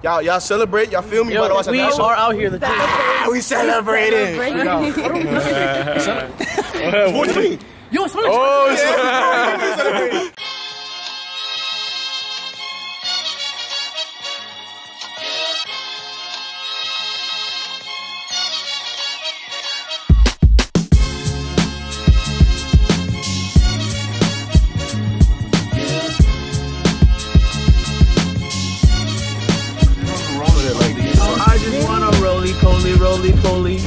Y'all celebrate. Y'all feel me? Yo, we are out here. We celebrating. What do you mean? Yo, someone. Oh, I just want a roly-poly.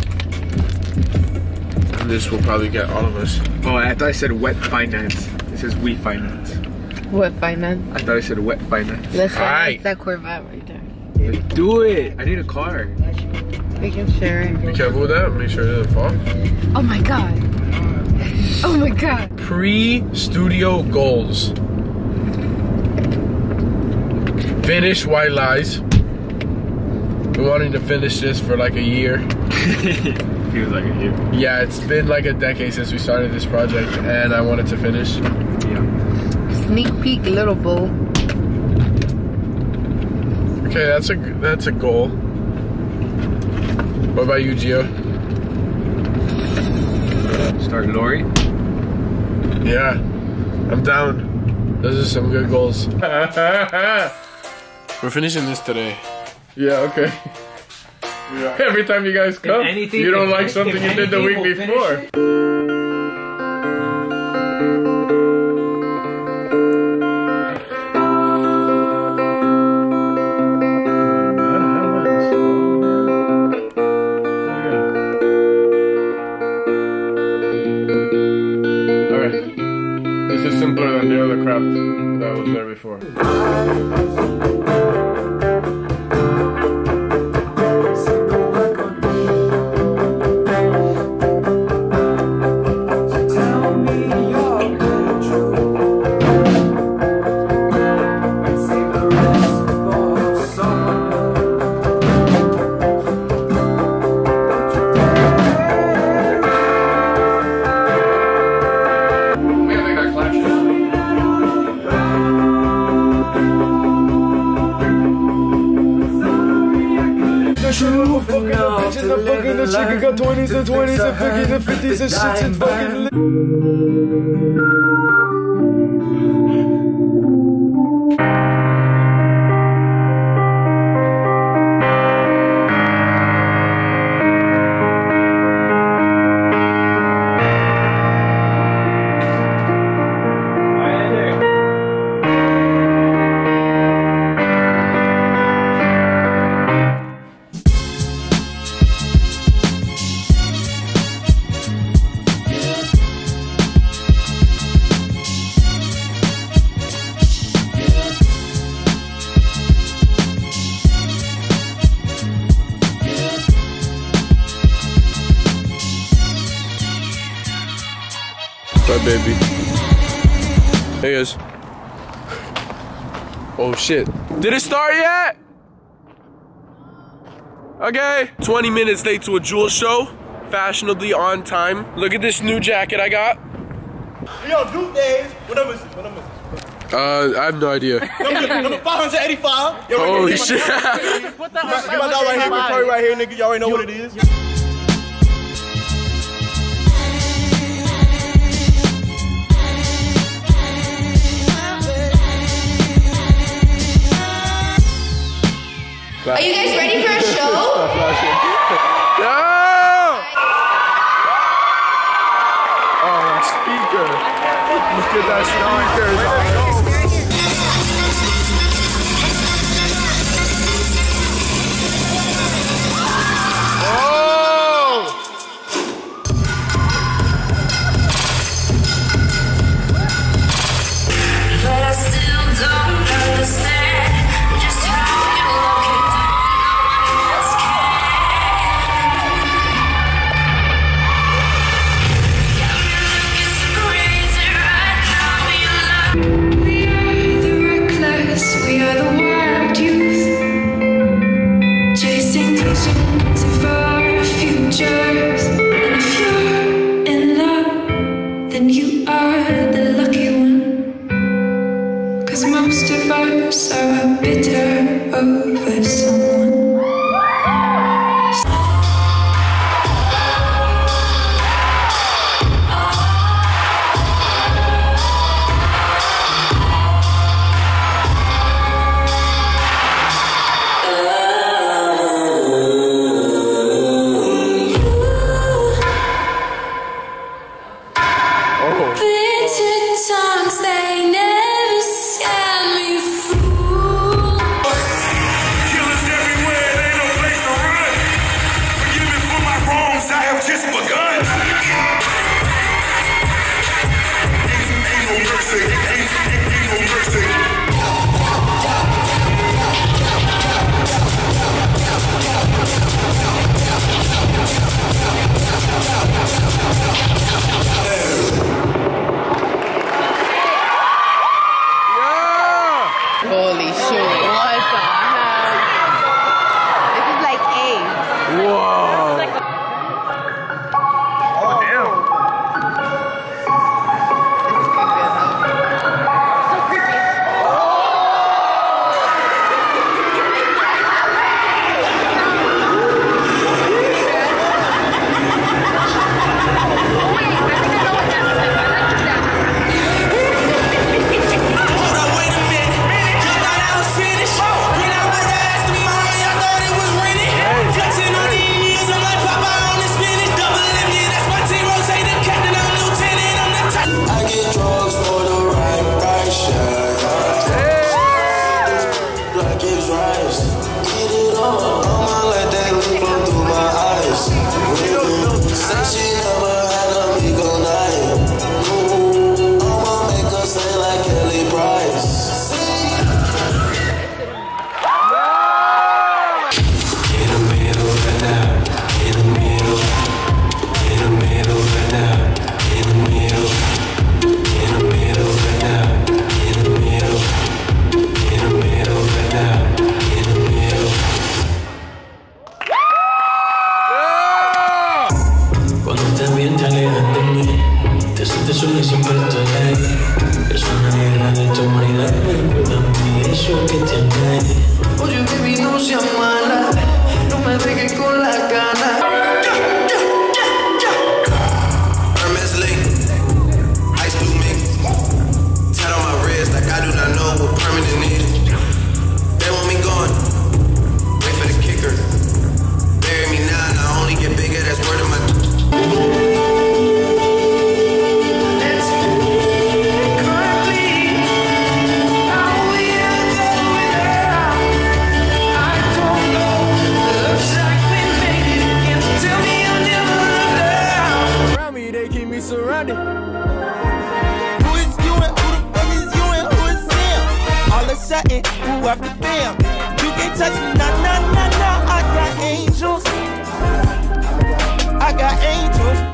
And this will probably get all of us. Oh, I thought I said wet finance. This is we finance. What finance? I thought I said wet finance. Let's Alright. finance that Corvette right there. Let's do it. I need a car. We can share it. Be careful with that. Make sure it doesn't fall. Oh my god. Oh my god. Pre-studio goals. Finish White Lies. Been wanting to finish this for like a year. Feels like a year. Yeah, it's been like a decade since we started this project, and I wanted to finish. Yeah. Sneak peek, little bull. Okay, that's a goal. What about you, Gio? Start Lori. Yeah, I'm down. Those are some good goals. We're finishing this today. Yeah, okay. Yeah. Every time you guys come, you don't like something you did the week before. Alright. This is simpler than the other crap that was there before. I'm fucking the chicken, got 20s and 20s and 50s and 50s and shits and fucking. Bye, baby. Hey, guys. Oh, shit. Did it start yet? Okay. 20 minutes late to a jewel show. Fashionably on time. Look at this new jacket I got. Yo, Duke days. What number is this? I have no idea. Number 585. Yo, Holy shit. Put that my dog right here, my Curry right here, nigga. Y'all already know what it is. Are you guys ready for a show? No! Oh, my speaker. Look at that speaker. But I still don't understand just how you look it down. No one else can. Got me looking so crazy right now. You love surrounded. Who is you and who the fuck is you and who is him? All of a sudden, who after them? You can't touch me